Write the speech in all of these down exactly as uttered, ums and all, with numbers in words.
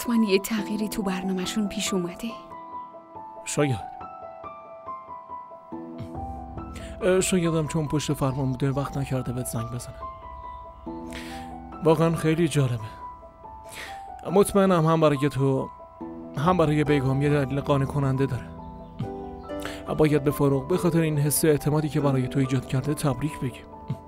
حتما یه تغییری تو برنامه‌شون پیش اومده. شاید شایدم چون پشت فرمان بوده وقت نکرده بهت زنگ بزنه. واقعا خیلی جالبه. مطمئنم هم برای تو هم برای بیگم یه دلیل قانع کننده داره. باید به فاروق به خاطر این حس اعتمادی که برای تو ایجاد کرده تبریک بگیم.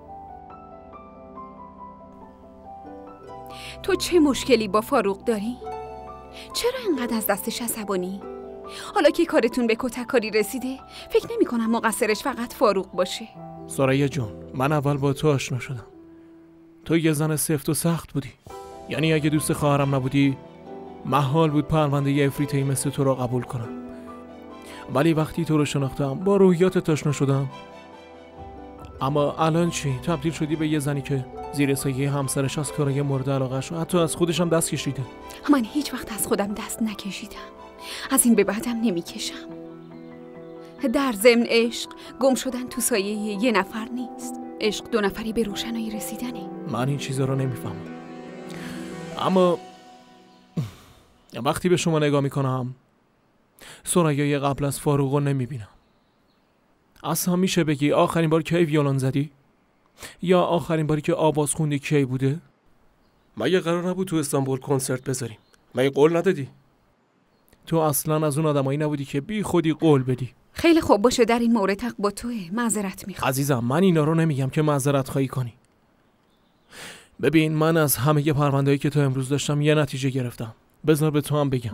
تو چه مشکلی با فاروق داری؟ چرا اینقدر از دستش عصبانی؟ حالا که کارتون به کتککاری رسیده فکر نمی کنم مقصرش فقط فاروق باشه. سریا جون، من اول با تو آشنا شدم. تو یه زن سفت و سخت بودی. یعنی اگه دوست خواهرم نبودی محال بود پرونده یه افریتی مثل تو رو قبول کنم. ولی وقتی تو رو شناختم با روحیاتت آشنا شدم. اما الان چی؟ تبدیل شدی به یه زنی که زیر سایه همسرش از کارای مورد علاقه‌ش و حتی از خودش هم دست کشیده. من هیچ وقت از خودم دست نکشیدم. از این به بعدم نمیکشم. در ضمن عشق گم شدن تو سایه یه نفر نیست. عشق دو نفری به روشنایی رسیدنه. من این چیزا رو نمیفهمم. اما وقتی به شما نگاه میکنم سریا قبل از فاروق رو نمیبینم. اصلا میشه بگی آخرین بار کی ویولون زدی؟ یا آخرین باری که آواز خوندی کی بوده؟ مگه قرار نبود تو استانبول کنسرت بذاریم؟ مگه قول ندادی؟ تو اصلا از اون آدمایی نبودی که بی خودی قول بدی. خیلی خوب باشه، در این مورد حق با توه. معذرت میخوام. عزیزم من اینا رو نمیگم که معذرت خواهی کنی. ببین من از همه ی پرونده‌ای که تو امروز داشتم یه نتیجه گرفتم. بذار به تو هم بگم.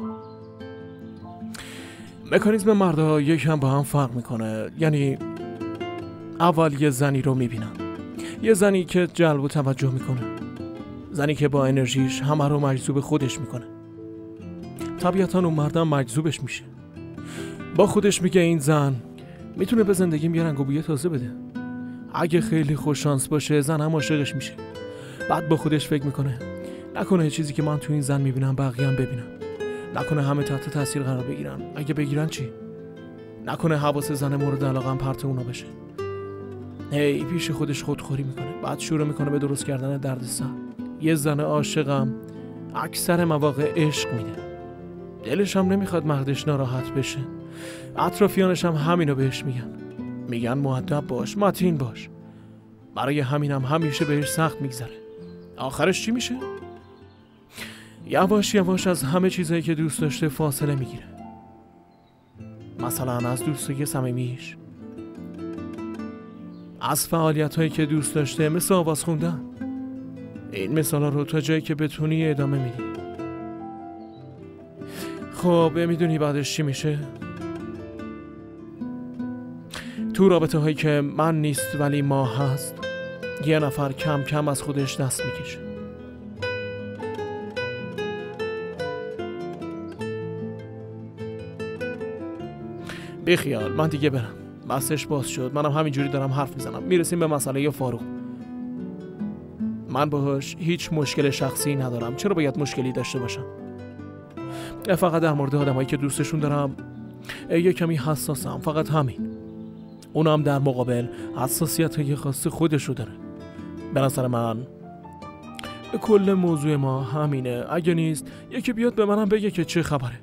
مکانیزم مردها یکم با هم فرق میکنه. یعنی اول یه زنی رو میبینن، یه زنی که جلب و توجه میکنه، زنی که با انرژیش همه رو مجذوب خودش میکنه. طبیعتاً اون مردم مجذوبش میشه. با خودش میگه این زن میتونه به زندگیم یه رنگ و بوی تازه بده. اگه خیلی خوش شانس باشه زن هم عاشقش میشه. بعد با خودش فکر میکنه نکنه چیزی که من تو این زن میبینم بقیه هم ببینم. نکنه همه تحت تاثیر قرار بگیرن. اگه بگیرن چی؟ نکنه حواس زن مورد علاقه هم پرت اونا بشه. هی پیش خودش خودخوری میکنه. بعد شروع میکنه به درست کردن دردسر. یه زن عاشقم اکثر مواقع عشق میده. دلش هم نمیخواد مردش ناراحت بشه. اطرافیانش هم همینو بهش میگن. میگن مؤدب باش، متین باش. برای همینم هم همیشه بهش سخت میگذره. آخرش چی میشه؟ یواش یواش از همه چیزایی که دوست داشته فاصله میگیره. مثلا از دوستای صمیمیش، از فعالیت‌هایی که دوست داشته مثل آواز خوندن. این مثالا رو تا جایی که بتونی ادامه میدی. خب میدونی بعدش چی میشه؟ تو رابطه هایی که من نیست ولی ما هست، یه نفر کم کم از خودش دست میکشه. بیخیال من دیگه برم. بسش باز شد. منم همینجوری دارم حرف میزنم. میرسیم به مسئله فاروق. من باهاش هیچ مشکل شخصی ندارم. چرا باید مشکلی داشته باشم؟ فقط در مورد آدمایی که دوستشون دارم یه کمی حساسم. فقط همین. اونم در مقابل حساسیت‌های خاص خودشو داره. به نظر من کل موضوع ما همینه. اگه نیست یکی بیاد به منم بگه که چه خبره.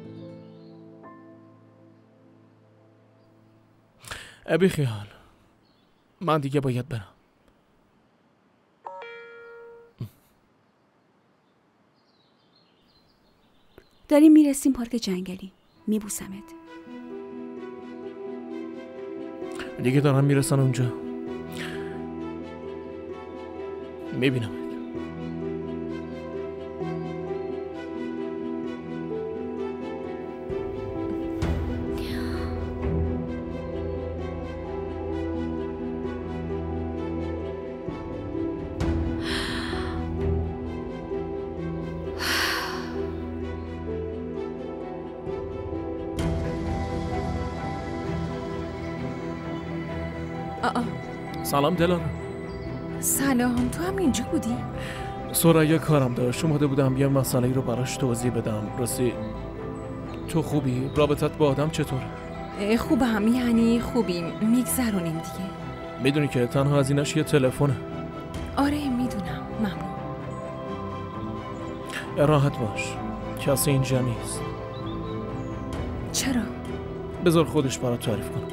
ابی خیال من دیگه باید برم. داریم میرسیم پارک جنگلی. میبوسمت. دیگه دارم میرسن اونجا. میبینم. آه. سلام دلارا. سلام، تو هم اینجا بودی؟ سریا کارم داشت. اومده بودم یه مسئله رو براش توضیح بدم. راستی تو خوبی؟ رابطت با آدم چطوره؟ خوبم، یعنی خوبیم، میگذرونیم دیگه. میدونی که تنها هزینه‌اش یه تلفنه. آره میدونم، ممنون. راحت باش. کسی اینجا نیست. چرا؟ بذار خودش برات تعریف کنم.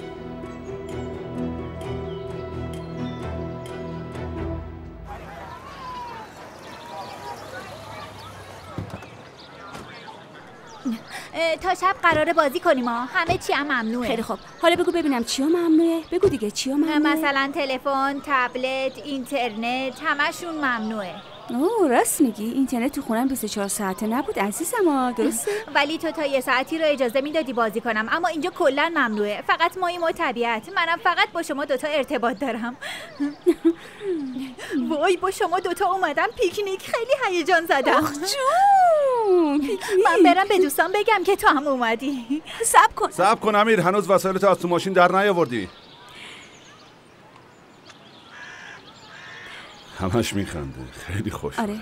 تا شب قراره بازی کنیم ها. همه چی هم ممنوعه. خیلی خوب. حالا بگو ببینم چیا ممنوعه؟ بگو دیگه چیا ممنوعه؟ مثلا تلفن، تبلت، اینترنت، همشون ممنوعه. اوه راست میگی. اینترنت تو خونم بیست و چهار ساعته نبود عزیزم ها. درسته؟ ولی تو تا یه ساعتی رو اجازه میدادی بازی کنم، اما اینجا کلا ممنوعه. فقط ماییم و طبیعت. منم فقط با شما دوتا ارتباط دارم. وای با شما دوتا اومدم پیکنیک. خیلی هیجان زدم. آخ جون پیکنیک. من برم به دوستان بگم که تو هم اومدی. صبر کن صبر کن امیر، هنوز وسایلتو از تو ماشین در نیاوردی. همش میخنده. خیلی خوش. آره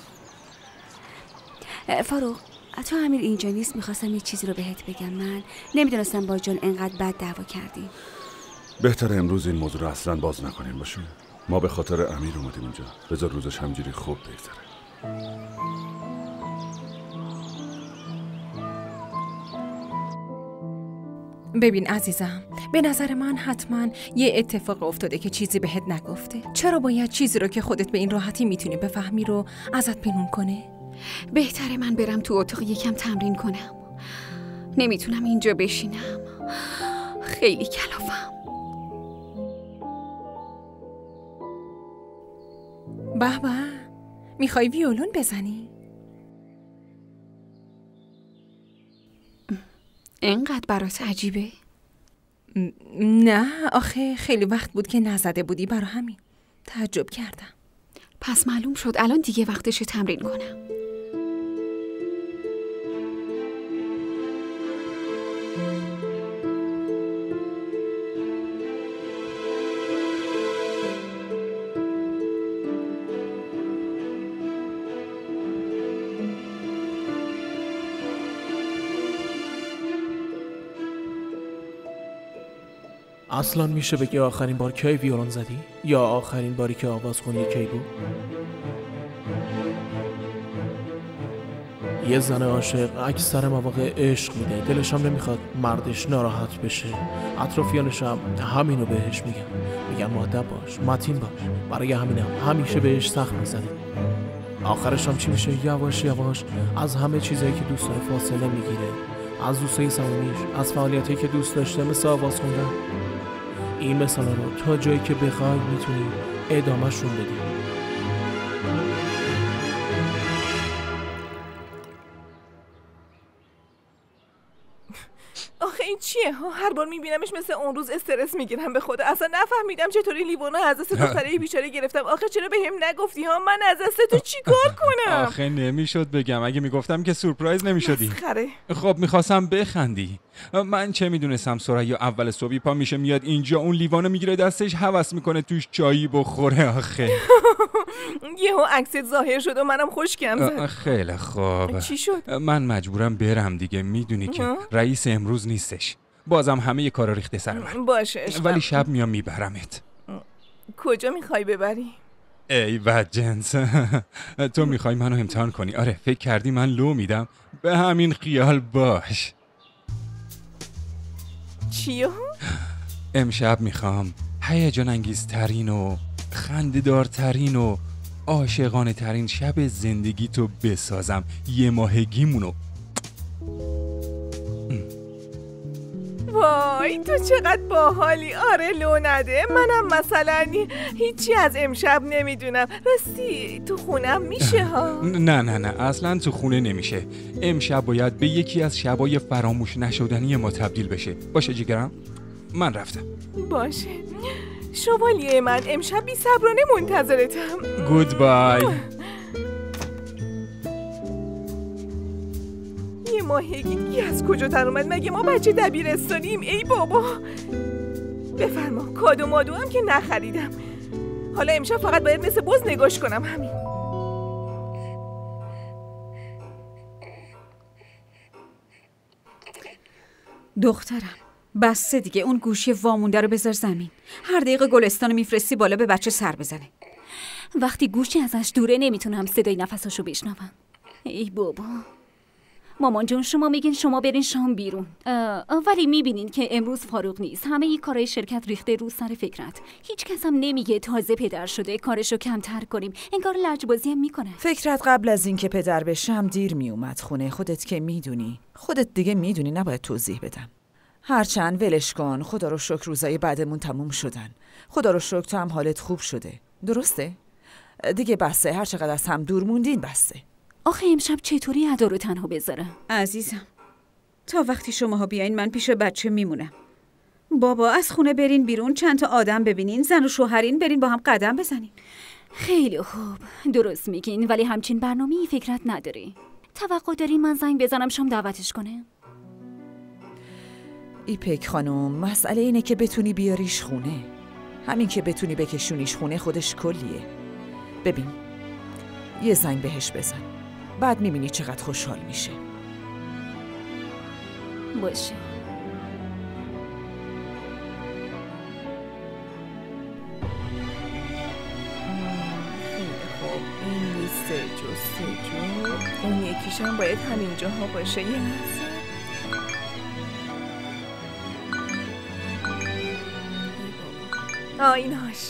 فاروق تو امیر اینجا نیست، میخواستم یه چیزی رو بهت بگم. من نمیدونستم با جون انقدر بد دعوا کردیم. بهتره امروز این موضوع رو اصلا باز نکنیم باشه. ما به خاطر امیر اومدیم اینجا. بذار روزش همجوری خوب بگذره. ببین عزیزم، به نظر من حتما یه اتفاق افتاده که چیزی بهت نگفته. چرا باید چیزی رو که خودت به این راحتی میتونی بفهمی رو ازت پنهون کنه؟ بهتره من برم تو اتاق یکم تمرین کنم. نمیتونم اینجا بشینم. خیلی کلافم. به به، میخوای ویولون بزنی؟ اینقدر برات عجیبه؟ نه آخه خیلی وقت بود که نزده بودی، برا همین تعجب کردم. پس معلوم شد الان دیگه وقتشه تمرین کنم. اصلا میشه بگی آخرین بار کی ویولون زدی؟ یا آخرین باری که آواز خونی کی بود؟ یه زن عاشق اکثر مواقع عشق میده، دلش هم نمیخواد مردش ناراحت بشه. اطرافیانش هم همینو بهش میگن، میگن مؤدب باش، متین باش. برای همینم هم همیشه بهش سخت میزنه. آخرش هم چی میشه؟ یواش یواش از همه چیزایی که دوست داره فاصله میگیره. از دوستای صمیمیش، از فعالیتایی که دوست داشته مثل آواز خوندن. این مثلا رو تا جایی که بخوای میتونی ادامهشون بدی. آخه این چیه ها؟ هر بار میبینمش مثل اون روز استرس میگیرم. به خدا اصلا نفهمیدم چطوری لیوانا از دست دختره بیچاره گرفتم. آخه چرا بهم نگفتی ها؟ من از دست تو چی کار کنم؟ آخه نمیشد بگم، اگه میگفتم که سورپرایز نمیشدی. مسخره. خب میخواستم بخندی. من چه میدونستم ثریا اول صبحی پا میشه میاد اینجا، اون لیوانو میگیره دستش، هوس میکنه توش چایی بخوره. آخه یهو عکست ظاهر شد و منم خوشگم زد. خیلی خوب. چی شد؟ من مجبورم برم دیگه، میدونی که رئیس امروز نیستش. بازم همه یه کارا ریخته سر من. باشه عشقم. ولی شب میام میبرمت. کجا میخوای ببری؟ ای بد جنس. تو میخوای منو امتحان کنی؟ آره فکر کردی من لو میدم؟ به همین خیال باش. چیو؟ امشب میخوام هیجان انگیزترین و خنده‌دارترین و عاشقانه ترین شب زندگی تو بسازم. یه ماهگیمونو. وای تو چقدر باحالی. آره لو نده. منم مثلا هیچی از امشب نمیدونم. راستی تو خونم میشه ها؟ نه نه نه اصلا تو خونه نمیشه. امشب باید به یکی از شبای فراموش نشدنی ما تبدیل بشه. باشه جیگرم؟ من رفتم. باشه شوالیه من، امشب بی صبرانه منتظرتم. گود بای. یه ماهگی دیگه از کجا در اومد؟ مگه ما بچه دبیرستانیم؟ ای بابا بفرما. کادو مادو هم که نخریدم. حالا امشب فقط باید مثل بز نگاش کنم. همین. دخترم بسته دیگه، اون گوشی وامونده رو بذار زمین. هر دقیقه گلستانو میفرستی بالا به بچه سر بزنه. وقتی گوشی ازش دوره نمیتونم صدای نفساشو بشنوم. ای بابا. مامان جون شما میگین شما برین شام بیرون، ولی میبینین که امروز فاروق نیست. همه ی کارهای شرکت ریخته رو سر فکرت. هیچ کس هم نمیگه تازه پدر شده کارشو کمتر کنیم. انگار لجبازی هم میکنه. فکرت قبل از اینکه پدر بشم دیر میومد خونه. خودت که میدونی. خودت دیگه میدونی، نباید توضیح بدم. هرچند ولش کن. خدا رو شکر روزای بعدمون تموم شدن. خدا رو شکر تو هم حالت خوب شده. درسته؟ دیگه بسه. هر چقدر از هم دور موندین بسه. آخه امشب چطوری ادا رو تنها بذارم؟ عزیزم تا وقتی شماها بیاین من پیش بچه میمونم. بابا از خونه برین بیرون، چند تا آدم ببینین، زن و شوهرین، برین با هم قدم بزنین. خیلی خوب، درست میگین، ولی همچین برنامه‌ای فکرت نداری. توقع داری من زنگ بزنم شام دعوتش کنه؟ ایپک خانم، مسئله اینه که بتونی بیاریش خونه. همین که بتونی بکشونیش خونه خودش کلیه. ببین یه زنگ بهش بزن، بعد میبینی چقدر خوشحال میشه. باشه. خیلی خوب، این لیست جستجو، اون یکیشم باید همینجاها باشه. یه لحظه. آه ایناش.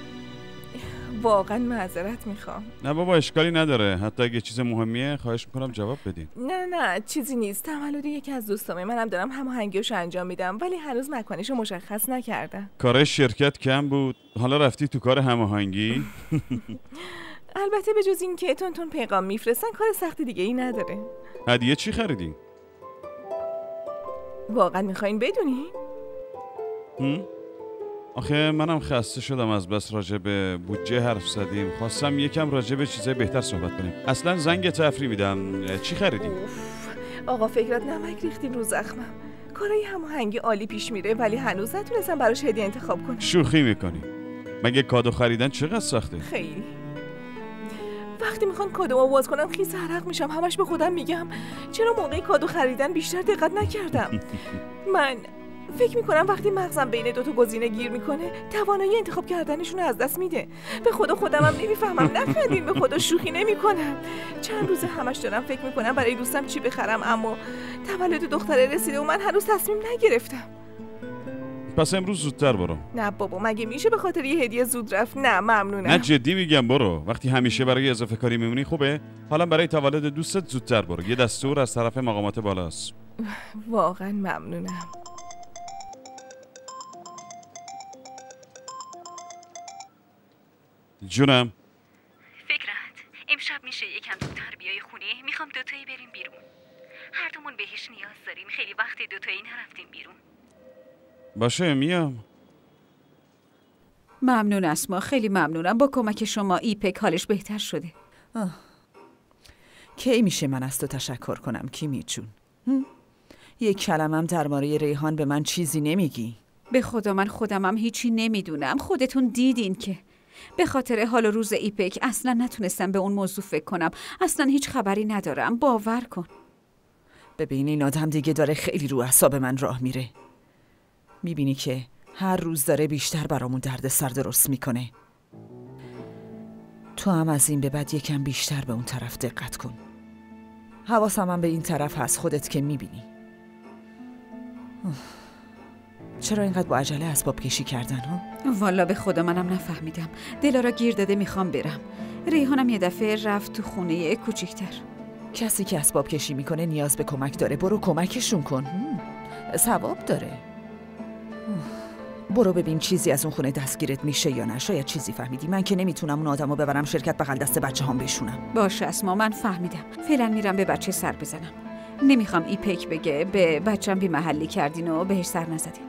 واقعا معذرت میخوام. نه بابا اشکالی نداره، حتی اگه چیز مهمیه خواهش میکنم جواب بدین. نه نه چیزی نیست. تولد یکی از دوستامه، منم دارم هماهنگیشو انجام میدم، ولی هنوز مکانشو مشخص نکردم. کار شرکت کم بود، حالا رفتی تو کار هماهنگی؟ البته به جز این که تون تون پیغام میفرستن کار سختی دیگه ای نداره. هدیه چی خریدی؟ واقعا میخواین بدونی؟ هم؟ آخه منم خسته شدم از بس راجع به بودجه حرف زدیم. خواستم یکم راجع به چیزای بهتر صحبت کنیم. اصلا زنگ تفریح میدم. چی خریدی؟ آقا فکرت نمک ریختین رو زخمم. کارای هماهنگی عالی پیش میره، ولی هنوز نتونستم براش هدیه انتخاب کنم. شوخی میکنی؟ مگه کادو خریدن چقدر سخته؟ خیلی. وقتی میخوان کادومو باز کنم خیس عرق میشم. همش به خودم میگم چرا موقع کادو خریدن بیشتر دقت نکردم. من فکر میکنم وقتی مغزم بین دوتا گزینه گیر میکنه توانایی انتخاب کردنشون رو از دست میده. به خدا خودمم نمیفهمم. نخندین، به خدا شوخی نمیکنم. چند روزه همش دارم فکر میکنم برای دوستم چی بخرم، اما تولد دختره رسیده و من هنوز تصمیم نگرفتم. پس امروز زودتر برو. نه بابا مگه میشه به خاطر یه هدیه زود رفت؟ نه ممنونم. نه جدی میگم برو. وقتی همیشه برای اضافه کاری میمونی خوبه. حالا برای تولد دوستت زودتر برو. یه دستور از طرف مقامات بالاست. واقعا ممنونم. جونم. فکرت امشب میشه یکم زودتر بیای خونه؟ میخوام دوتایی بریم بیرون. هر دومون بهش نیاز داریم. خیلی وقت دوتایی نرفتیم بیرون. باشه میام. ممنون اسما، خیلی ممنونم. با کمک شما ایپک حالش بهتر شده. آه. کی میشه من از تو تشکر کنم کیمی جون؟ یک کلمم درباره ریحان به من چیزی نمیگی؟ به خدا من خودمم هیچی نمیدونم. خودتون دیدین که به خاطر حال و روز ایپک اصلا نتونستم به اون موضوع فکر کنم. اصلا هیچ خبری ندارم. باور کن. ببین این آدم دیگه داره خیلی رو اعصاب من راه میره. میبینی که هر روز داره بیشتر برامون درد سر درست میکنه. تو هم از این به بعد یکم بیشتر به اون طرف دقت کن. حواسم هم به این طرف هست، خودت که میبینی. چرا اینقدر با عجله اسباب کشی کردن ها؟ والا به خدا منم نفهمیدم. دلارا گیر داده میخوام برم. ریحانم یه دفعه رفت تو خونه کوچیکتر. کسی که اسباب کشی میکنه نیاز به کمک داره. برو کمکشون کن. ثواب داره. برو ببین چیزی از اون خونه دستگیرت میشه یا نه. شاید چیزی فهمیدی. من که نمیتونم اون آدمو ببرم شرکت بغل دست بچه هم بشونم. باشه اسما، من فهمیدم. فعلا میرم به بچه سر بزنم. نمیخوام ایپک بگه به بچم بی محلی کردین و بهش سر نزدین.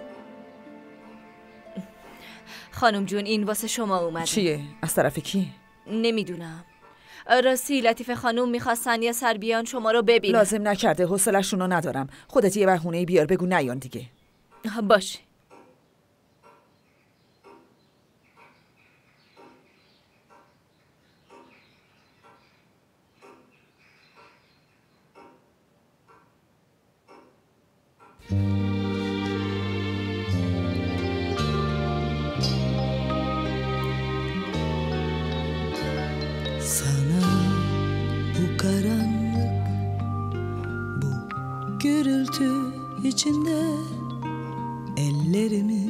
خانم جون این واسه شما اومده. چیه؟ از طرف کی؟ نمیدونم. راستی لطیفه خانم میخواستن یه سر بیان شما رو ببینن. لازم نکرده، حوصله‌شون رو ندارم. خودت یه بهونه بیار بگو نیان دیگه. باشه. Sana bu karanlık içinde ellerimi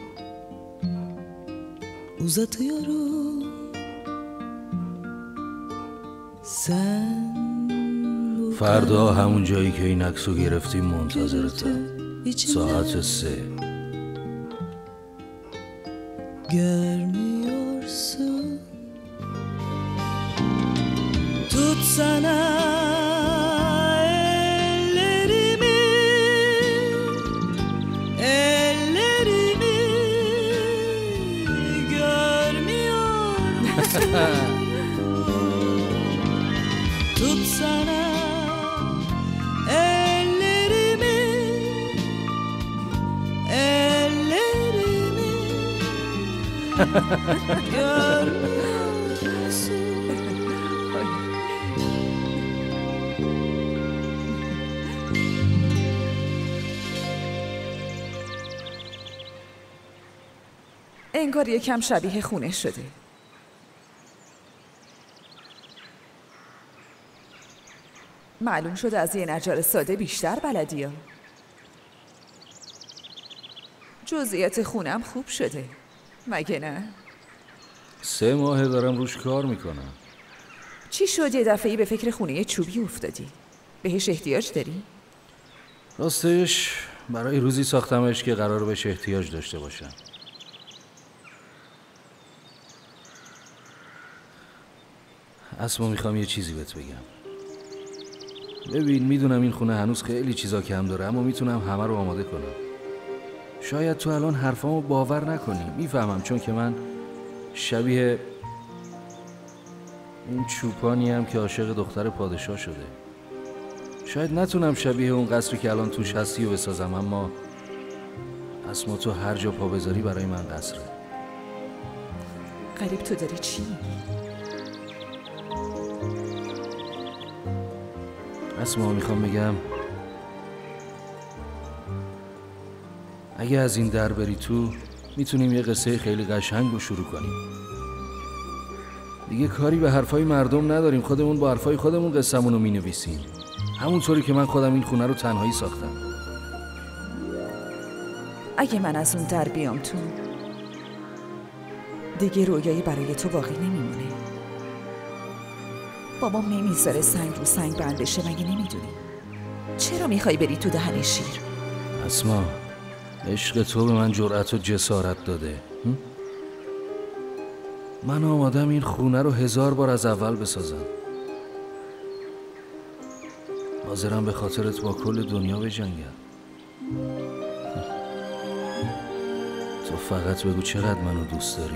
uzatıyorum. Sen فردا همون جایی که این عکسو گرفتیم منتظرتم. ساعت سه. Görmüyorsun. Tutsana ellerimi, ellerimi görmüyor musun? Tutsana ellerimi, ellerimi görmüyor musun? انگار یکم شبیه خونه شده. معلوم شده از یه نجار ساده بیشتر بلدی ها. جزئیات خونم خوب شده مگه نه؟ سه ماه دارم روش کار میکنم. چی شد یه دفعه‌ای به فکر خونه چوبی افتادی؟ بهش احتیاج داری؟ راستش برای روزی ساختمش که قرار بهش احتیاج داشته باشم. اسما میخوام یه چیزی بهت بگم. ببین میدونم این خونه هنوز خیلی چیزا کم داره اما میتونم همه رو آماده کنم. شاید تو الان حرفامو باور نکنی، میفهمم، چون که من شبیه اون چوپانی هم که عاشق دختر پادشاه شده. شاید نتونم شبیه اون قصری که الان توش هستی و بسازم، اما اسما تو هر جا پا بذاری برای من قصره. قریب تو داری چی؟ اسما میخوام بگم اگه از این در بری تو میتونیم یه قصه خیلی قشنگ رو شروع کنیم. دیگه کاری به حرفای مردم نداریم، خودمون با حرفای خودمون قصه‌مون رو مینویسیم، همونطوری که من خودم این خونه رو تنهایی ساختم. اگه من از اون در بیام تو دیگه رویایی برای تو باقی نمیمونه. بابام نمیذاره سنگ رو سنگ بند بشه، مگه نمیدونی؟ چرا میخوای بری تو دهن شیر؟ اسما عشق تو به من جرأت و جسارت داده. من آمادم این خونه رو هزار بار از اول بسازم. حاضرم به خاطرت با کل دنیا بجنگم. تو فقط بگو چقدر منو دوست داری.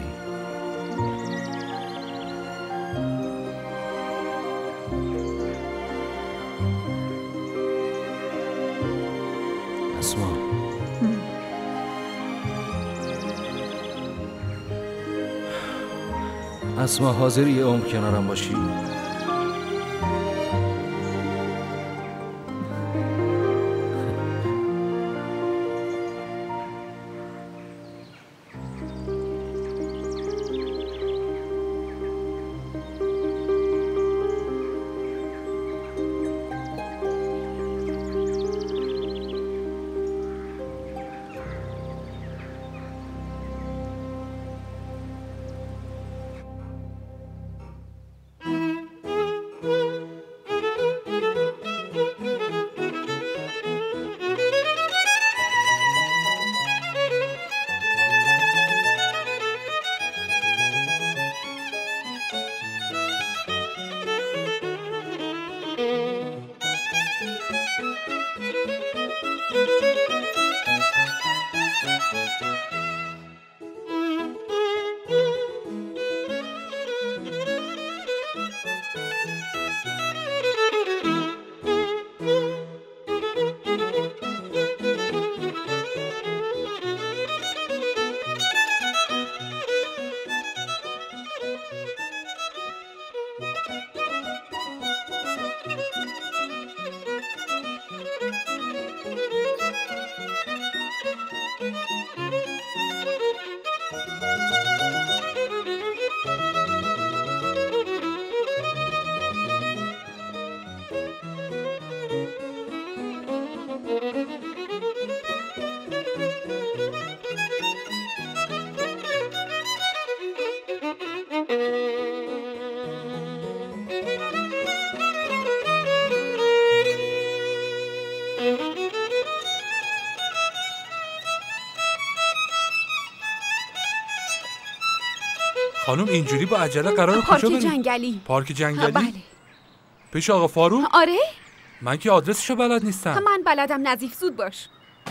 اسما اسما حاضری یه عمر کنارم باشی؟ خانم اینجوری با عجله قراره پارک کجا بریم؟ جنگلی. پارک جنگلی؟ بله. پیش آقا فاروق؟ آره؟ من که آدرسشو بلد نیستم. من بلدم، نظیف، زود باش.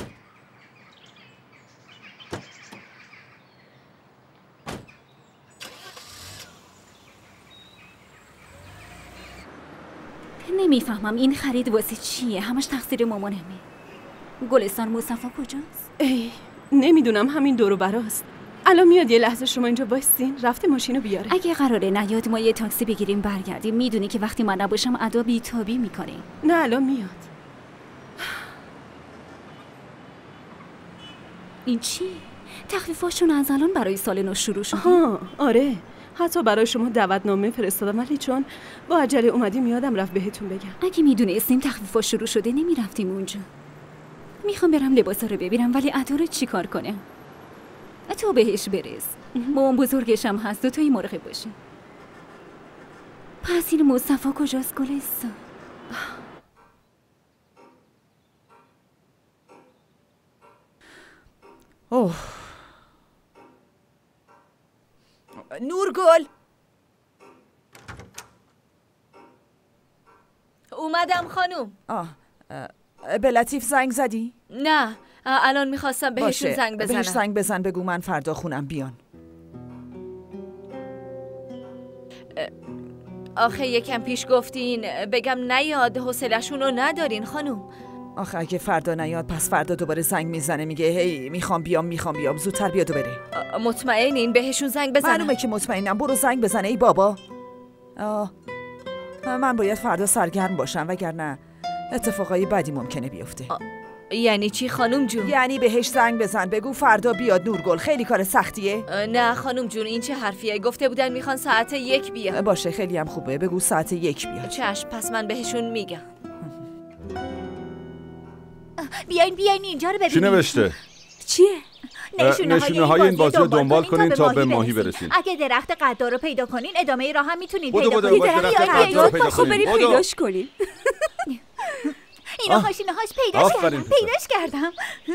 نمیفهمم این خرید واسه چیه؟ همش تقصیر مامانمه. گلستان مصطفی کجاست؟ ای نمیدونم، همین دور و براست. الان میاد. یه لحظه شما اینجا وایسین، رفته ماشینو بیاره. اگه قراره نیاد ما یه تاکسی بگیریم برگردیم. میدونی که وقتی من نباشم ادا بیتابی میکنه. نه الان میاد. این چی؟ تخفیفاشون از الان برای سال نو شروع شده؟ ها آره، حتی برای شما دعوتنامه فرستادم، ولی چون با عجله اومدیم یادم رفت بهتون بگم. اگه میدونستیم تخفیفا شروع شده نمیرفتیم اونجا. میخوام برم لباسا رو ببینم، ولی ادا رو چی کار کنه؟ تو بهش برس. مامان بزرگشم هست، دو تایی مرغ باشه. پس این مصطفی کجاست گلستان؟ اوه نورگل، اومدم خانوم. آه به لطیف زنگ زدی؟ نه الان میخواستم بهشون زنگ بزنم. بهش زنگ بزن، بگو من فردا خونم بیان. آخه یکم پیش گفتین بگم نیاد، حوصله‌شون رو ندارین خانوم. آخه اگه فردا نیاد پس فردا دوباره زنگ میزنه میگه هی میخوام بیام میخوام بیام زودتر بیاد و بره. مطمئنین بهشون زنگ بزنم؟ معلومه که مطمئنم، برو زنگ بزنه. ای بابا، آه من باید فردا سرگرم باشم وگرنه اتفاقای بدی ممکنه بیفته. یعنی چی خانوم جون؟ یعنی بهش زنگ بزن بگو فردا بیاد نورگل. خیلی کار سختیه؟ نه خانوم جون، این چه حرفیه؟ گفته بودن میخوان ساعت یک بیاد. باشه خیلی هم خوبه، بگو ساعت یک بیاد. چشم، پس من بهشون میگم. بیاین بیاین اینجا رو ببینید. چی نوشته؟ چیه؟ نشونه های این بازی رو دنبال کنین تا به ماهی برسین. اگه درخت قدار رو پیدا کنین ادامه راه هم میتونین پیدا کنین. بودو بودو درخت قدار رو پیدا کنین. بریم پیداش کنین. اینا هاشینه هاش پیداش کردم. پیداش کردم.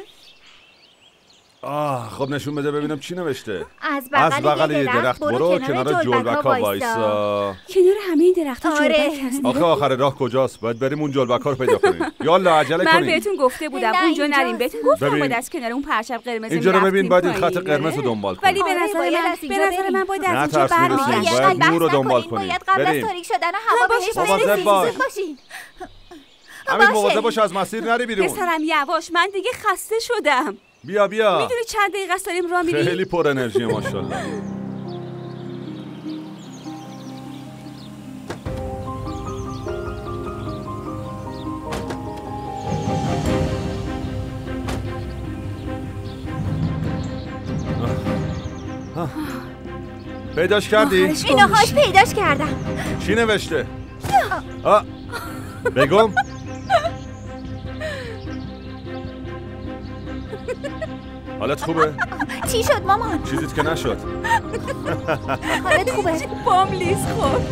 آه خب نشون بده ببینم چی نوشته. از بغل یه درخت برو کنار جلبکا وایسا. کنار همه درخت‌ها جلبک هست. آخه آخر راه کجاست؟ باید بریم اون جلبکا رو پیدا کنیم. یالا عجله کنین. من بهتون گفته بودم اونجا نریم. بهتون گفتم باید از کنار اون پرچم قرمز اینجا رو ببین، باید این خط قرمز رو دنبال کنیم. ولی به نظر من به نظر من باید از اینجا بریم. باید نور رو دنبال کنیم. باید قبل از تاریک شدن هوا بهش برسیم. همین مواظب باش از مسیر نری بیرون. پسرم یواش، من دیگه خسته شدم. بیا بیا. میدونی چند دقیقه است داریم راه میریم؟ خیلی پر انرژی ماشاءالله. پیداش کردی؟ اینو هاش پیداش کردم. چی نوشته؟ آه بگم. حالت خوبه؟ چی شد مامان؟ چیزیت که نشد. حالت خوبه؟ بام لیز خورد.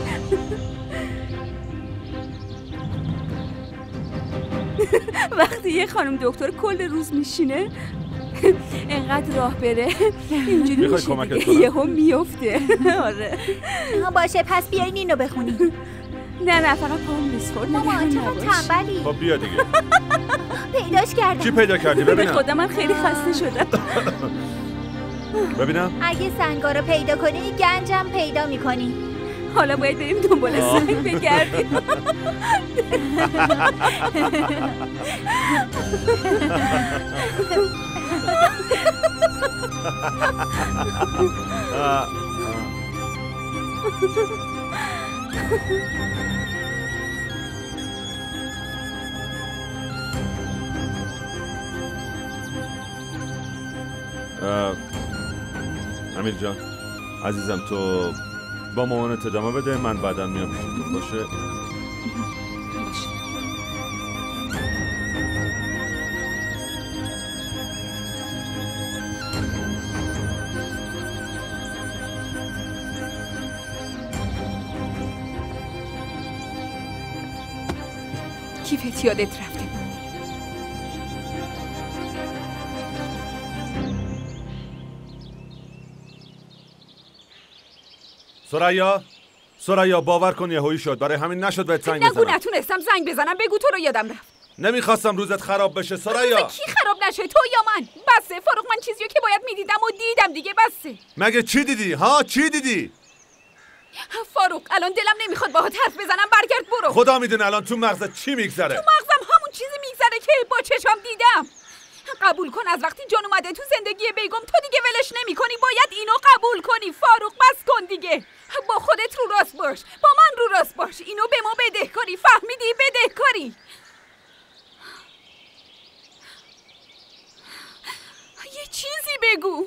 وقتی یه خانم دکتر کل روز میشینه انقدر راه بره اینجوری میشه دیگه، یهو میفته. آره باشه پس بیاین اینو بخونیم. نه نه فقط پام لیز خورد. مامان چقدر تنبلی. خب بیا دیگه. پیداش کردم. چی پیدا کردی ببینم؟ خدا من خیلی خسته شدم. ببینم. اگه سنگا رو پیدا کنی گنجم پیدا میکنی. حالا باید بریم دنبال سنگ بگردیم. امیر جان عزیزم، تو با مامانت ادامه بده، من بعدا میام پیشتون. باشه کیفت یادت رفته. ثریا ثریا باور کن یهویی شد، برای همین نشد بهت زنگ نگو بزنم. نتونستم زنگ بزنم، بگو تو رو یادم رفت. نمیخواستم روزت خراب بشه ثریا. روز کی خراب نشه، تو یا من؟ بسه فاروق، من چیزیو که باید میدیدم و دیدم دیگه، بسه. مگه چی دیدی؟ ها چی دیدی؟ فاروق الان دلم نمیخواد باهات حرف بزنم، برگرد برو. خدا میدونه الان تو مغزت چی میگذره. تو مغزم همون چیزی میگذره که با چشام دیدم. قبول کن از وقتی جان اومده تو زندگی بیگم تو دیگه ولش نمی کنی، باید اینو قبول کنی. فاروق بس کن دیگه، با خودت رو راست باش، با من رو راست باش، اینو به ما بدهکاری، فهمیدی؟ بدهکاری. یه چیزی بگو.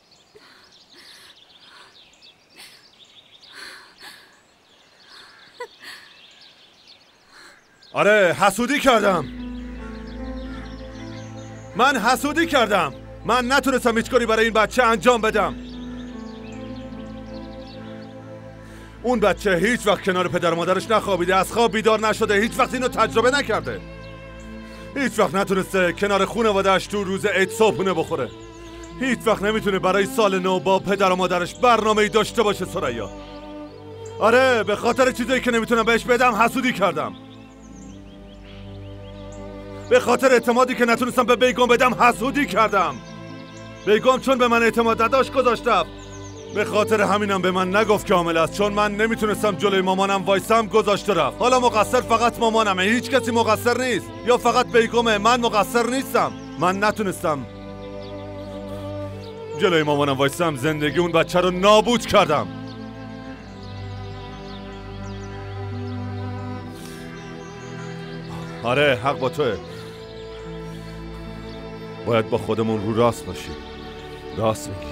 آره حسودی کردم، من حسودی کردم، من نتونستم هیچ کاری برای این بچه انجام بدم. اون بچه هیچ وقت کنار پدر و مادرش نخوابیده، از خواب بیدار نشده، هیچ وقت اینو تجربه نکرده، هیچ وقت نتونسته کنار خانواده‌اش تو روز عید صبحونه بخوره، هیچ وقت نمیتونه برای سال نو با پدر و مادرش برنامه‌ای داشته باشه ثریا. آره به خاطر چیزایی که نمیتونم بهش بدم حسودی کردم، به خاطر اعتمادی که نتونستم به بیگم بدم حسودی کردم. بیگم چون به من اعتماد نداشت گذاشتم، به خاطر همینم به من نگفت که حامل است، چون من نمیتونستم جلوی مامانم وایسم گذاشته رفت. حالا مقصر فقط مامانمه، هیچ کسی مقصر نیست، یا فقط بیگمه، من مقصر نیستم. من نتونستم جلوی مامانم وایسم، زندگی اون بچه رو نابود کردم. آره حق با توه، باید با خودمون رو راست باشیم. راست میگی.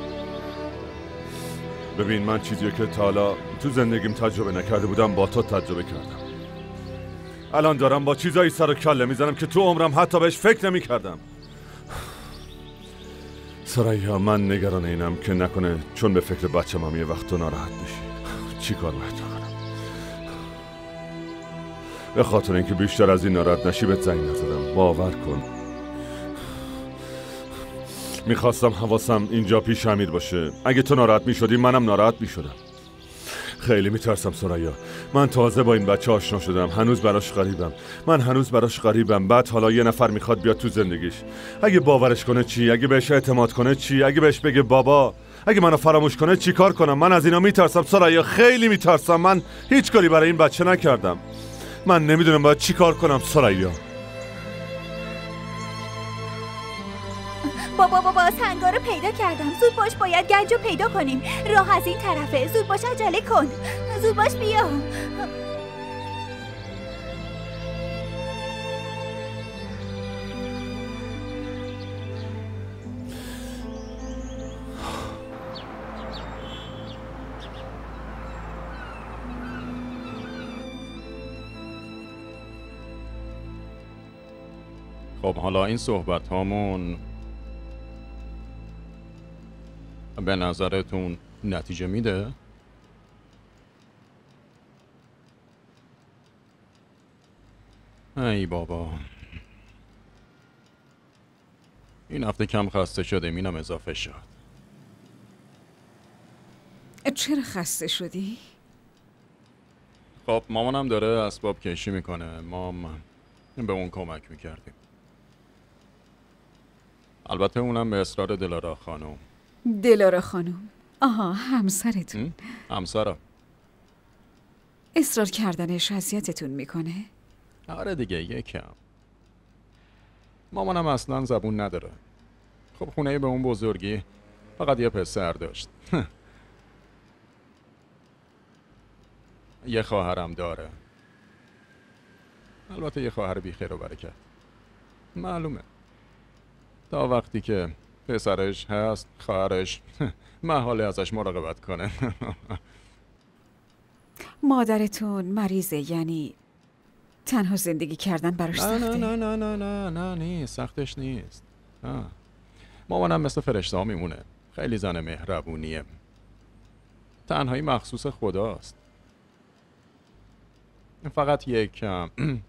ببین من چیزی که تا حالا تو زندگیم تجربه نکرده بودم با تو تجربه کردم. الان دارم با چیزایی سر و کله میزنم که تو عمرم حتی بهش فکر نمی کردم. ثریا من نگران اینم که نکنه چون به فکر بچه‌م هم یه وقت تو ناراحت بشی. چی کار باید کنم؟ به خاطر اینکه بیشتر از این ناراحت نشی بهت زنگ نزدم، باور کن. میخواستم حواسم اینجا پیش امیر باشه، اگه تو ناراحت میشدی منم ناراحت میشدم. خیلی میترسم ثریا، من تازه با این بچه آشنا شدم، هنوز براش غریبم، من هنوز براش غریبم. بعد حالا یه نفر میخواد بیاد تو زندگیش، اگه باورش کنه چی؟ اگه بهش اعتماد کنه چی؟ اگه بهش بگه بابا؟ اگه منو فراموش کنه چی کار کنم؟ من از اینا میترسم ثریا، خیلی میترسم. من هیچ کاری برای این بچه نکردم، من نمیدونم باید چی کار کنم ثریا. بابا بابا سنگا رو پیدا کردم، زود باش، باید گنج رو پیدا کنیم. راه از این طرفه، زود باش عجله کن، زود باش بیا. خب حالا این صحبت هامون به نظرتون نتیجه میده؟ ای بابا، این هفته کم خسته شده، اینم اضافه شد. چرا خسته شدی؟ خب مامانم داره اسباب کشی میکنه، ما به اون کمک میکردیم. البته اونم به اصرار دلارا خانم. دلارا خانم؟ آها همسرتون. همسرم. اصرار کردنش اذیتتون میکنه؟ آره دیگه یکم. مامانم اصلا زبون نداره. خب خونه به اون بزرگی فقط یه پسر داشت. یه خواهرم داره. البته یه خواهر بی خیر و برکت. معلومه تا وقتی که پسرش هست خواهرش محاله ازش مراقبت کنه. مادرتون مریضه، یعنی تنها زندگی کردن براش نه سخته؟ نه نه نه نه نه نیست، سختش نیست. نه. مامانم مثل فرشته ها میمونه، خیلی زن مهربونیه، تنهایی مخصوص خداست. فقط یکم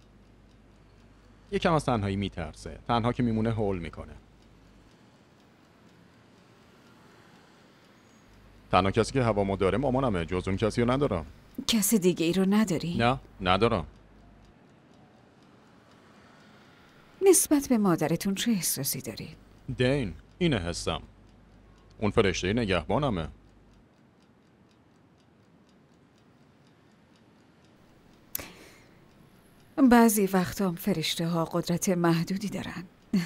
یکم از تنهایی میترسه، تنها که میمونه هول میکنه. تنها کسی که هوامو داره مامانمه، جز اون کسی رو ندارم. کس دیگه ای رو نداری؟ نه ندارم. نسبت به مادرتون چه احساسی داری؟ دین، اینه حسم. اون فرشته نگهبانمه. بعضی وقتا فرشته ها قدرت محدودی دارن.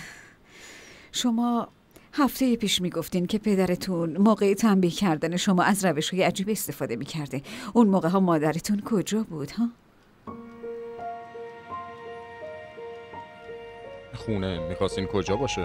شما هفته پیش میگفتین که پدرتون موقع تنبیه کردن شما از روش های عجیب استفاده میکرده. اون موقع ها مادرتون کجا بود ها؟ خونه. میخواستین کجا باشه؟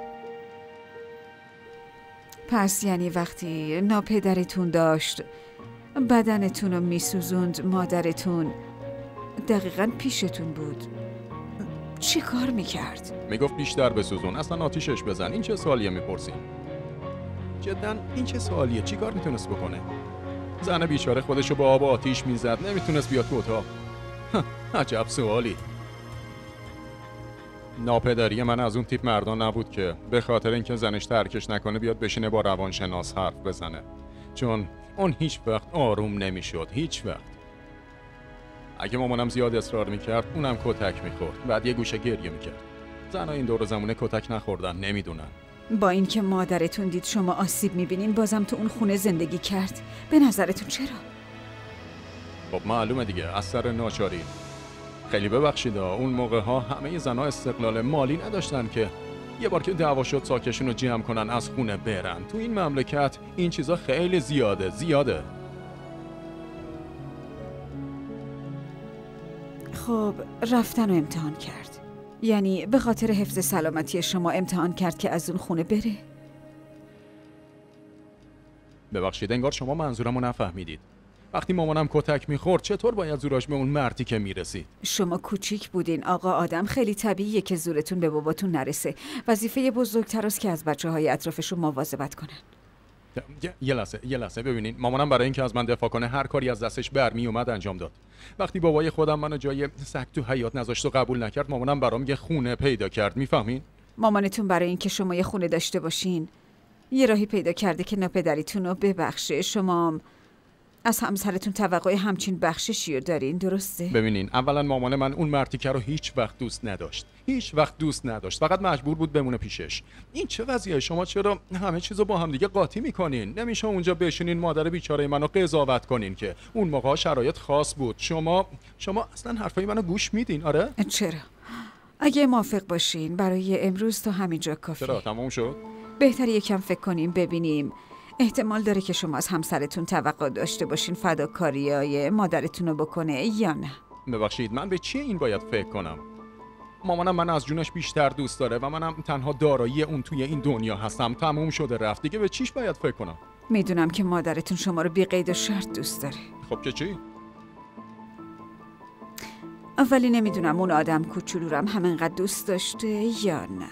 پس یعنی وقتی ناپدرتون داشت بدنتون رو میسوزوند، مادرتون دقیقاً پیشتون بود، چی کار میکرد؟ میگفت بیشتر بسوزون، اصلا آتیشش بزن. این چه سوالیه میپرسین؟ جدا این چه سوالیه؟ چی کار میتونست بکنه؟ زن بیچاره خودشو با آب و آتیش میزد، نمیتونست بیاد تو اتاق. عجب سوالی. ناپدری من از اون تیپ مردان نبود که به خاطر اینکه زنش ترکش نکنه بیاد بشینه با روانشناس حرف بزنه، چون اون هیچ وقت آروم نمیشد، هیچ وقت. اگه مامانم زیاد اصرار میکرد اونم کتک میخورد، بعد یه گوشه گریه میکرد. زنها این دور زمونه کتک نخوردن، نمیدونن. با اینکه مادرتون دید شما آسیب میبینین بازم تو اون خونه زندگی کرد، به نظرتون چرا؟ خب معلومه دیگه، از سر ناچاری. خیلی ببخشید اون موقع ها همه زنها استقلال مالی نداشتن که یه بار که دعوا شد ساکشون رو جمع کنن از خونه برن. تو این مملکت این چیزا خیلی زیاده زیاده. خب رفتن و امتحان کرد، یعنی به خاطر حفظ سلامتی شما امتحان کرد که از اون خونه بره؟ ببخشید انگار شما منظورمو نفهمیدید. وقتی مامانم کتک میخورد چطور باید زوراش به اون مردی که میرسید؟ شما کوچیک بودین آقا آدم، خیلی طبیعیه که زورتون به باباتون نرسه. وظیفه بزرگتر است که از بچه های اطرافشون مواظبت کنن. یه لحظه یه لحظه ببینین، مامانم برای اینکه از من دفاع کنه هر کاری از دستش برمی اومد انجام داد. وقتی بابای خودم منو جای سگ تو حیاط نذاشت و قبول نکرد، مامانم برام یه خونه پیدا کرد. میفهمین؟ مامانتون برای اینکه شما یه خونه داشته باشین یه راهی پیدا کرده که ناپدریتون رو ببخشه. شما از همسرتون توقع همچین بخششی رو دارین، درسته؟ ببینین، اولا مامان من اون مرتیکه رو هیچ وقت دوست نداشت. هیچ وقت دوست نداشت. فقط مجبور بود بمونه پیشش. این چه وضعیه؟ شما چرا همه چیزو با هم دیگه قاطی میکنین؟ نمیشه اونجا بشینین مادر بیچاره منو قضاوت کنین که اون موقع شرایط خاص بود. شما شما اصلا حرفای منو گوش میدین؟ آره؟ چرا؟ اگه موافق باشین برای امروز تا همینجا کافیه. چرا تموم شد؟ بهتره یکم فکر کنیم ببینیم احتمال داره که شما از همسرتون توقع داشته باشین فداکاریای مادرتون رو بکنه یا نه. ببخشید من به چی این باید فکر کنم؟ مامانم من از جونش بیشتر دوست داره و منم تنها دارایی اون توی این دنیا هستم. تموم شده رفت دیگه، به چیش باید فکر کنم؟ میدونم که مادرتون شما رو بی قید و شرط دوست داره. خب که چی؟ ولی نمیدونم اون آدم کوچولو رو هم همینقدر دوست داشته یا نه.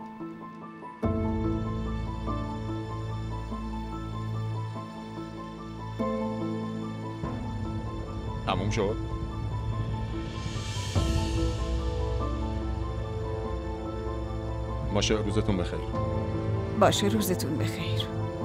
تموم شد؟ باشه روزتون بخیر. باشه روزتون بخیر.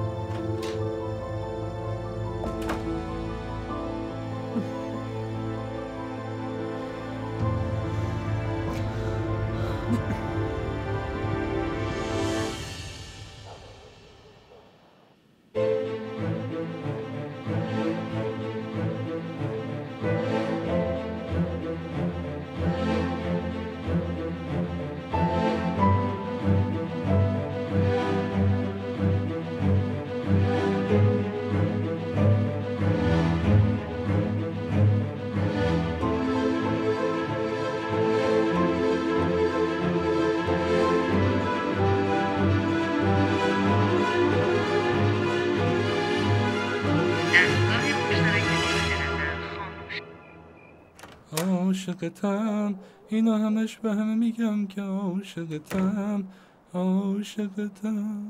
عاشقتم، اینا همش به همه میگم که عاشقتم عاشقتم.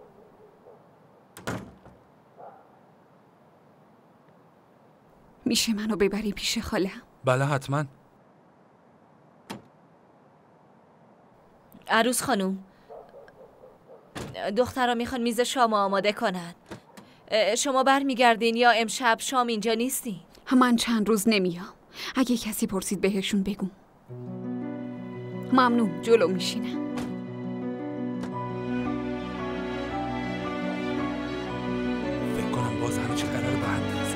میشه منو ببری پیش خالم؟ بله حتما. عروس خانوم، دخترها میخوان میز شام آماده کنن. شما برمیگردین یا امشب شام اینجا نیستی؟ من چند روز نمیام. اگه کسی پرسید بهشون بگو. ممنون، جلو میشینم. فکر کنم باز همه چی قرار به هم برسه.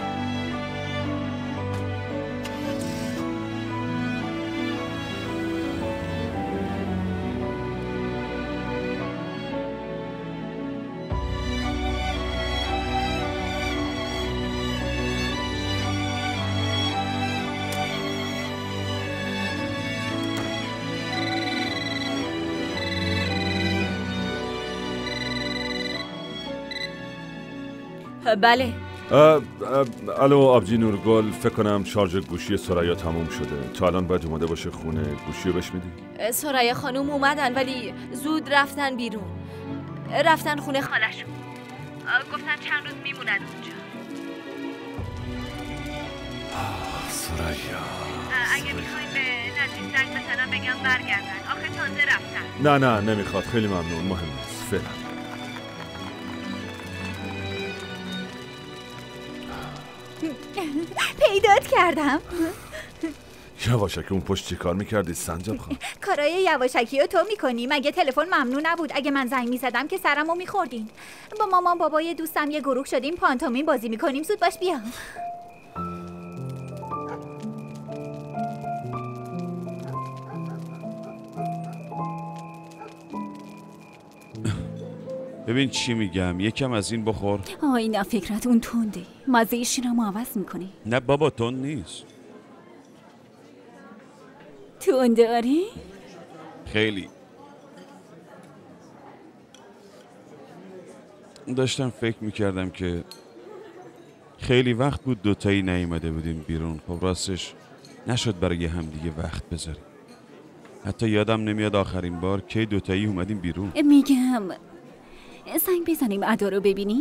بله. الو آبجی نورگل، فکر کنم شارژ گوشی سریا تموم شده. تا الان باید اومده باشه خونه. گوشی رو بهش میدی؟ سریا خانوم اومدن ولی زود رفتن بیرون. رفتن خونه خالشون. گفتن چند روز میمونن اونجا. سریا اگه میخواین به نزدیک زنگ بزنم بگم برگردن. آخه تازه رفتن. نه نه نمیخواد، خیلی ممنون، مهم نیست فعلا. پیدات کردم. یواشکی اون پشت چی کار میکردی سنجاب خان؟ کارای یواشکی رو تو میکنی؟ مگه تلفن ممنوع نبود؟ اگه من زنگ میزدم که سرمو میخوردین. با مامان بابای دوستم یه گروه شدیم پانتومین بازی میکنیم. زود باش بیا. ببین چی میگم، یکم از این بخور. آی نه فکرت اون تنده. مزه شیرمو عوض میکنی. نه بابا تند نیست. تنده آری؟ خیلی. داشتم فکر میکردم که خیلی وقت بود دوتایی نیومده بودیم بیرون. خب راستش نشد برای هم دیگه وقت بذاریم. حتی یادم نمیاد آخرین بار کی دوتایی اومدیم بیرون. میگم زنگ بزنیم ادا رو ببینی؟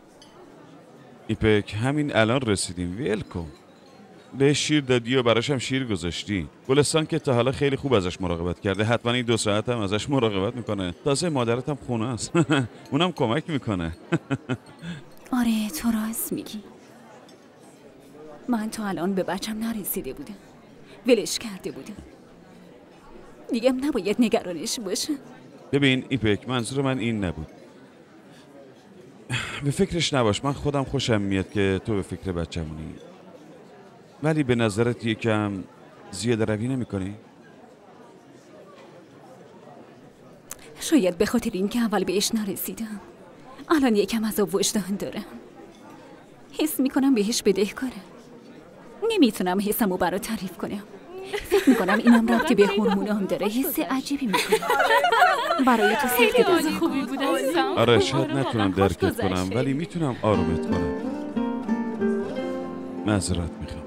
ایپک همین الان رسیدیم. ویل کن. به شیر دادی و براش هم شیر گذاشتی. گلستان که تا حالا خیلی خوب ازش مراقبت کرده. حتما این دو ساعت هم ازش مراقبت میکنه. تازه مادرت هم خونه است. اونم کمک میکنه. آره تو راست میگی. من تا الان به بچم نرسیده بودم. ولش کرده بودم. دیگه نباید نگرانش باشه. ببین ایپک منظور من این نبود. به فکرش نباش. من خودم خوشم میاد که تو به فکر بچه‌مونی. ولی به نظرت یکم زیاده روی نمی کنی؟ شاید به خاطر این که اول بهش نرسیدم. الان یکم عذاب وجدان دارم. حس میکنم بهش بدهکارم. نمیتونم حسمو برات تعریف کنم. فکر میکنم اینم ربطی به هورمونام داره. حس عجیبی میکنم. برای تو سختی دارم. خوبی بود. آره شاید نتونم درکت کنم ولی میتونم آرومت کنم. معذرت میخوام.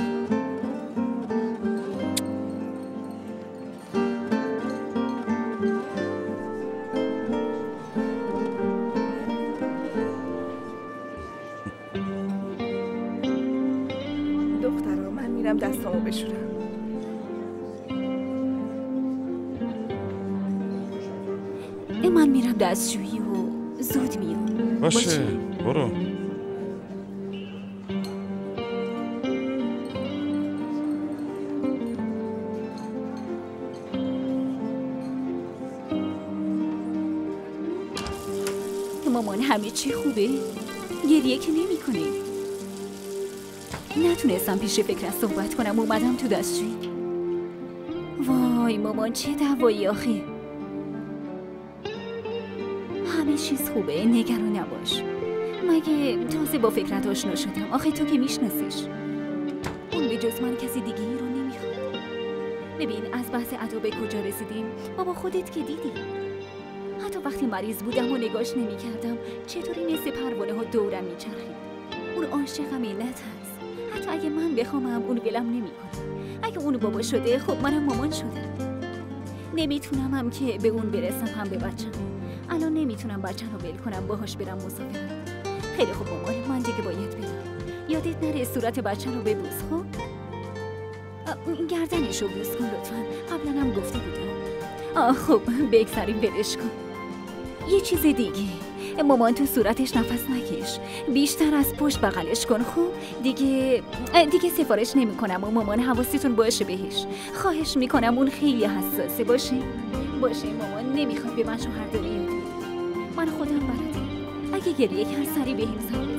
دخترا من میرم دستامو بشورم. من میرم دستشویی و زود میام. باشه برو. مامان همه چی خوبه؟ گریه که نمی کنی؟ نتونستم پیش فکرت صحبت کنم. اومدم تو دستشویی. وای مامان چه دعوایی آخه. همه چیز خوبه، نگران نباش. مگه تازه با فکرت آشنا شدم. آخه تو که میشناسیش. اون به جز من کسی دیگه ای رو نمیخواد. ببین از بحث ادا به کجا رسیدیم؟ بابا خودت که دیدی. حتی وقتی مریض بودم و نگاش نمیکردم چطوری مثل پروانه ها دورم میچرخید. اون عاشقم علت هست. حتی اگه من بخوامم اون ولم نمیکنه. اگه اون بابا شده خب منم مامان شدم. نمیتونم هم که به اون برسم هم به بچم. الان نمیتونم بچم رو ول کنم باهاش برم مسافرت. خیلی خوب مامان من دیگه باید برم. یادت نره صورت بچم رو ببوس. خب گردنش رو بوس کن لطفا. قبلا هم گفته بودم. آه خب بگذاریم ولش کن. یه چیز دیگه مامان تو صورتش نفس نکش، بیشتر از پشت بغلش کن. خوب دیگه دیگه سفارش نمی کنم و مامان حواستون باشه بهش. خواهش میکنم اون خیلی حساسه. باشه باشه مامان نمیخواد به من شوهر داری. من خودم بلدم. اگه گریه کرد سری بهم زد.